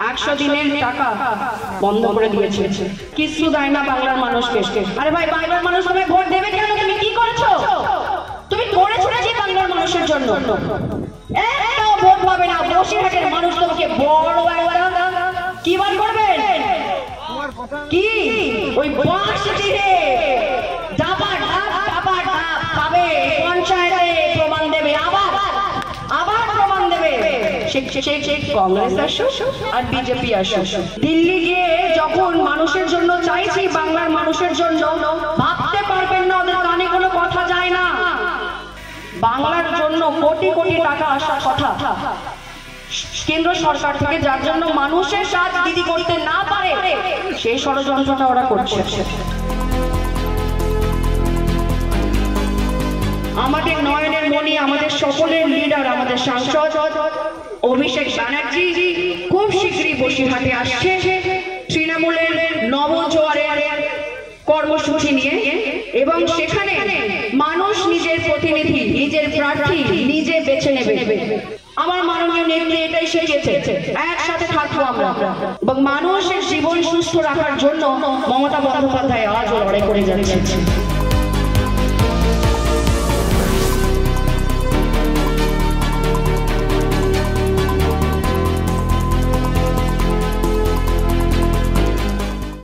100 দিনের টাকা বন্ধ করে দিয়েছে, কিছু দেয় না বাংলার মানুষকে। আরে ভাই, বাংলার মানুষ তুমি ভোট দেবে কেন? তুমি কি করেছো? তুমি করেছো না যে বাংলার মানুষের জন্য? একটাও ভোট পাবে না। বসিরহাটের মানুষ তোমাকে বড় একটা কি বার করবেন? কি ওই বাস দিয়ে ডাবা পাবে, পঞ্চায়েতে প্রমাণ দেবে, আবার প্রমাণ দেবে। কংগ্রেস আসো আর বিজেপি আসো, দিল্লি গিয়ে যখন মানুষের জন্য চাইছি, বাংলার মানুষের জন্য, ভাবতে পারবেন না ওদের কানে কোনো কথা যায় না। বাংলার জন্য কোটি কোটি টাকা আসার কথা কেন্দ্র সরকার থেকে, যার জন্য মানুষের কাজ দিদি করতে না পারে, সেই ষড়যন্ত্রটা ওরা করছে। আমাদের নয়নের মণি, আমাদের সকলের লিডার, আমাদের সাংসদ অভিষেক ব্যানার্জি খুব শীঘ্রই বসিরহাটে আসছে তৃণমূলের নবজোয়ারের কর্মসূচি নিয়ে, এবং সেখানে মানুষ নিজের প্রতিনিধি, নিজের প্রার্থী নিজে বেছে নেবে। আমার মাননীয় নেত্রী এটাই শিখিয়েছে, একসাথে থাকবো আমরা, এবং মানুষের জীবন সুস্থ রাখার জন্য মমতা বন্দ্যোপাধ্যায় আজও লড়াই করে যাচ্ছে।